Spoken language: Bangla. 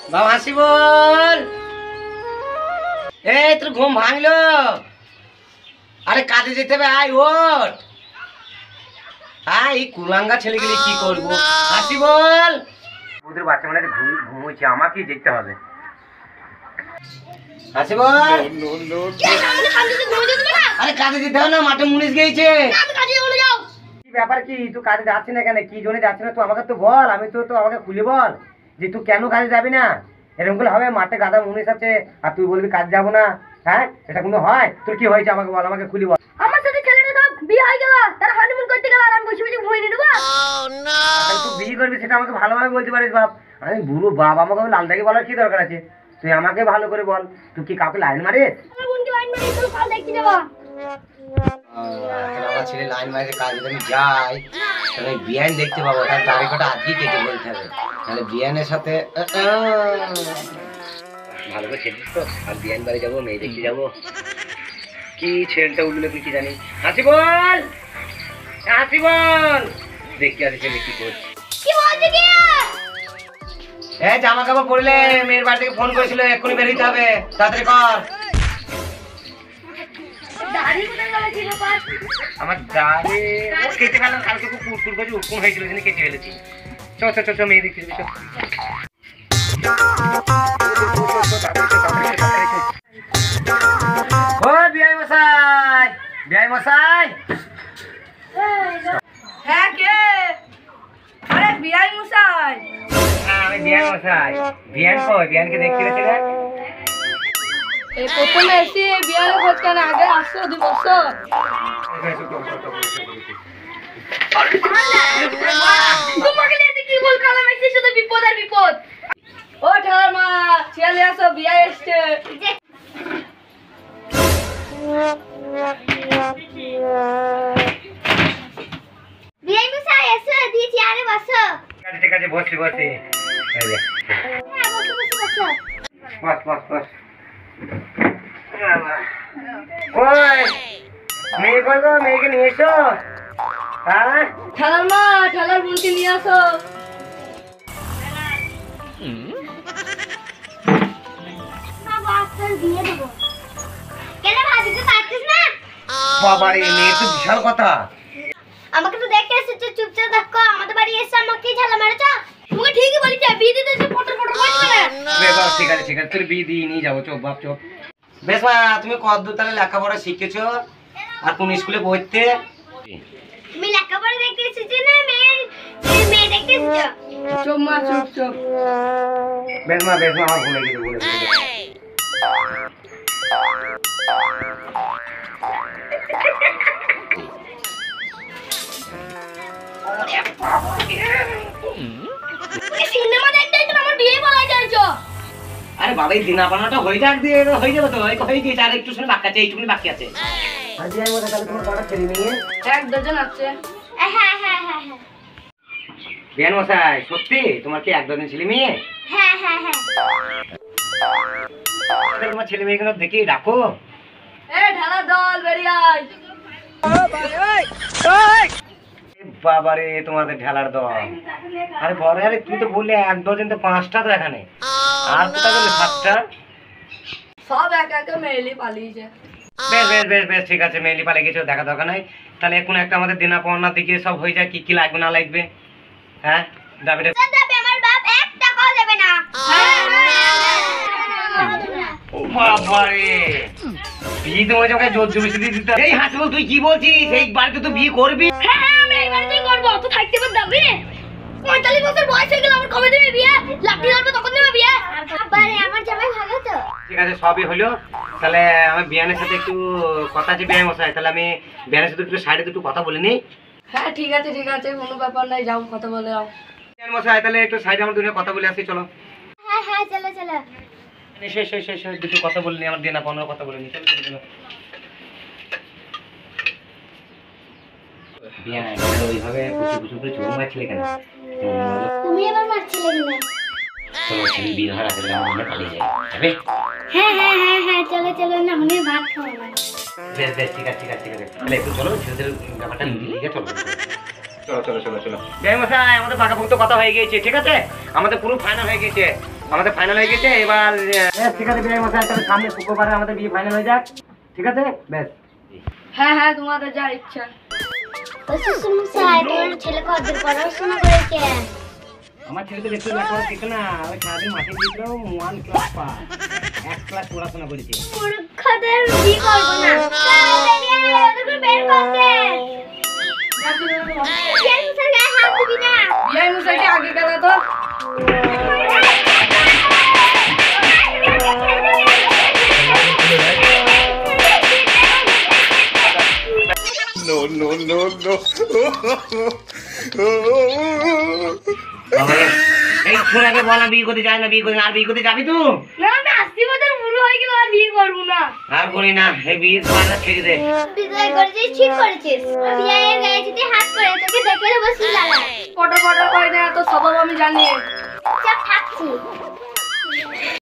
বাবা হাসি বল। এই তোর ঘুম ভাঙলো? আরে কাজে যেতে হবে, আয় ওঠ। এই কুলাঙ্গা ছেলেগুলি কি করবো? হাসি বল। ওদের বাচ্চা মানে ঘুমোচ্ছে, আমাকে যেতে হবে। হাসি বল। আরে কাজে যেতে হবে না, মাঠে মুনিশ গিয়েছে। কি ব্যাপার কি? তুই কাজে যাচ্ছি না কেন? কি জন্য যাচ্ছি না তুই আমাকে তো বল। আমি তো আমাকে খুলে বল যে তুই কেন কাজে যাবি না। এরকম করে হবে? মাঠে গাদা মুনিশ আছে আর তুই বলবি কাজ যাবো না? হ্যাঁ, এটা কোনো হয়? তোর কি হয়েছে আমাকে বল, আমাকে খুলে বল। আমার সাথে ছেলেটা সব বিয়ে হয়ে গেল, তার হানিমুন করতে গেল আর আমি বসে বসে ঘুমিয়ে নেবো। তুই বিয়ে করবি সেটা আমাকে ভালোভাবে বলতে পারিস বাপ। আমি বুড়ো বাপ, আমাকে লাল দাগে বলার কি দরকার আছে? তুই আমাকে ভালো করে বল, তুই কি কাউকে লাইন মারিস? আমার বোনকে লাইন মারি তো কাল দেখতে যাবো। আমার ছেলে লাইন মারিতে কাজে আমি যাই, তাহলে বিয়ান দেখতে পাবো। তার তারিখটা আজকেই কেটে বলতে হবে, তাহলে বিয়ানের সাথে ভালো করে ছেড়েছিস তো। আর বিয়ান বাড়ি যাবো, মেয়ে দেখতে যাবো। কি ছেলেটা উঠলো তুই কি জানি? হাসি বল, হাসি বল। দেখতে আসি ছেলে কি করছে। কি বলছিস কি? জামা কাপড় পরলে মেয়ের বাড়ি থেকে ফোন করেছিল, এক্ষুনি বেরোতে হবে, তাড়াতাড়ি কর। দাড়ি কোথায় গেল কি ব্যাপার? আমার দাড়ি ও কেটে ফেলাম, কালকে খুব কুরকুর করে উৎকুন হয়েছিল, যিনি কেটে ফেলেছি। চল চল চল মেয়ে দেখছি। ও বিআই মশাই, বিআই মশাই। হ্যাঁ কে? আরে বিআই মশাই। হ্যাঁ আমি বিআই মশাই। বিআন কই? বিআনকে দেখতে পেয়েছি না? এই প্রথমে এসে বিয়ার খোঁজ কেন? আগে আসছো 2 বছর। তোমাকে নিয়ে কি বল কালাম এসে শুধু বিপদ আর বিপদ। ও ঠাকুর মা, ছেলে আসো, বিয়া এসছে। বিয়াই মশাই এসে দি চেয়ারে বসো। ঠিক আছে বসি বসি। এই যে হ্যাঁ বসো বসো বসো। বস বস বস। ওই মেয়ে কই গো? মেয়েকে নিয়ে এসো। হ্যাঁ ঠাকুর মা, ঠাকুর বোনকে নিয়ে আসো। বাবা রে, মেয়ে তো বিশাল কথা। আমাকে তো দেখতে এসেছো, চুপচাপ দেখো। আমাদের বাড়ি এসে আমাকে ঝালা মারছো। তোমাকে ঠিকই বলেছি, বিয়ে দিতে এসে পটর পটর করছো না। বেশ ঠিক আছে ঠিক আছে, তোর বিয়ে দিয়ে নিয়ে যাবো। চোখ বাপ চোখ। বেশ মা, তুমি কতদূর তাহলে লেখাপড়া শিখেছো আর কোন স্কুলে পড়তে? তুমি লেখাপড়া দেখতে এসেছো না মেয়ে দেখতে এসেছো? চুপ মা, চুপ চুপ। বেশ মা আমার ভুলে গেছে, ভুলে গেছে। সিনেমা দেখতে এসে আমার বিয়ে বলা যাইছো। আরে বাবা, এই দিনা পানাটা হয়ে যাক দিয়ে হয়ে যাবে তো। হয়ে গেছে, আর একটু শুনে বাকি আছে, এইটুকুনি বাকি আছে। আর বিয়ের মধ্যে তাহলে তোমার কটা ছেলে মেয়ে? 1-2 আছে। হ্যাঁ হ্যাঁ হ্যাঁ হ্যাঁ। বিয়ান মশাই, সত্যি তোমার কি 1-2 ছেলে মেয়ে? হ্যাঁ হ্যাঁ হ্যাঁ। তোমার ছেলে মেয়েগুলো দেখি ডাকো। ঢালা দল বেরিয়ে আয়। বাবারে, তোমাদের ঢেলার দল। আরে বড়, আরে তুই তো বললে 1-2 তো 5টা তো এখানে। আর কোথা গেলে 7টা? সব একা একা মেলি পালিয়েছে। বেশ বেশ বেশ বেশ ঠিক আছে, মেয়েলি পালে কিছু দেখা দরকার নাই। তাহলে এখন একটা আমাদের দেনা পাওনা দিকে সব হয়ে যায়, কি কি লাগবে না লাগবে। হ্যাঁ দাবিটা আমার বাপ 1 টাকাও দেবে না। বাবারে, বিয়ে তোমার চোখে জোর জমিয়ে দিতে। এই হাসি বল, তুই কি বলছিস? এই বাড়িতে তো বিয়ে করবি? হ্যাঁ আমি এই বাড়িতেই করবো। তো থাকতে পার দাবি? 45 বছর বয়স হয়ে গেল, আমার কবে দেবে বিয়ে? লাঠি ধরবে তখন দেবে বিয়ে? আরে আমার জামাই ভালো তো। ঠিক আছে, সবই হলো। তাহলে আমার বিয়ানের সাথে একটু কথা আছে বিয়ান মশাই, তাহলে আমি বিয়ানের সাথে একটু সাইডে দুটো কথা বলে নিই। হ্যাঁ ঠিক আছে কোনো ব্যাপার নাই, যাও কথা বলে যাও। বিয়ান মশাই, তাহলে একটু সাইডে আমার দুটো কথা বলে আসি, চলো। হ্যাঁ হ্যাঁ চলো চলো। শেষ দুটো কথা বলে নিই, আমার দেনা পাওনার কথা বলে নিই। চলো চলো চলো। বিয়ান ওইভাবে কুচু করে চুমু মারছিলে কেন? তুমি আবার মারছিলে কেন? চলো ছেলে বিয়ে হওয়ার আগে আমরা পালিয়ে যাই, যাবে? হ্যাঁ হ্যাঁ হ্যাঁ হ্যাঁ চলো না, আমি ভাত খাবো না। বেশ ঠিক আছে তাহলে একটু চলো, ছেলেদের ব্যাপারটা লিখে চলো। চলো বিয়ান মশাই, আমাদের পাকাপোক্ত কথা হয়ে গিয়েছে, ঠিক আছে? আমাদের পুরো ফাইনাল হয়ে গেছে। আমাদের ফাইনাল হয়ে গেছে এবার ঠিক আছে বিয়ে মশাই, তাহলে সামনে শুক্রবারে আমাদের বিয়ে ফাইনাল হয়ে যাক, ঠিক আছে? বেশ, হ্যাঁ হ্যাঁ, তোমাদের যা ইচ্ছা। তোর ছেলে কতদূর পড়াশোনা করেছে? আমার ছেলে তো দেখতে লেখাপড়া শিখে না, ওই সারাদিন মাঠে গিয়েছিল, 1 ক্লাস পাস, 1 ক্লাস পড়াশোনা করেছে। মূর্খদের বিয়ে করবো না, তাড়াতাড়ি আয়, ওদেরকে বের কর দে। বিয়ে মুসার গায়ে হাত দিবি না। বিয়ে মুসাকে আগে গেল তো। No, no, no, no. এই ছোড়াকে বলা বিয়ে করতে যায় না, বিয়ে করতে, আর বিয়ে করতে যাবি তুই? না, আমি 80 বছর বুড়ো হয়ে গেল, আর বিয়ে করবো না। আর করি না, এই বিয়ে পালা ছেড়ে দে। বিয়ে করেছিস, ঠিক করেছিস। বিয়ের গায়ে যদি হাত করে তোকে দেখে বসে লাগা। ফটো ফটো কই না, তো স্বভাব আমি জানি। চাপ থাকছি।